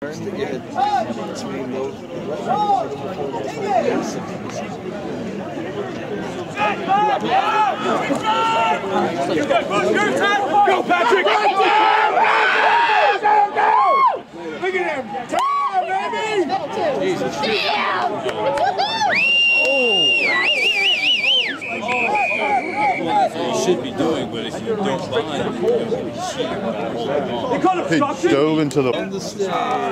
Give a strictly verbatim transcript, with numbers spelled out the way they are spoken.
Go, Patrick! Look at him! Time, baby! Jesus. You should be doing, but if you don't find it, He dove into the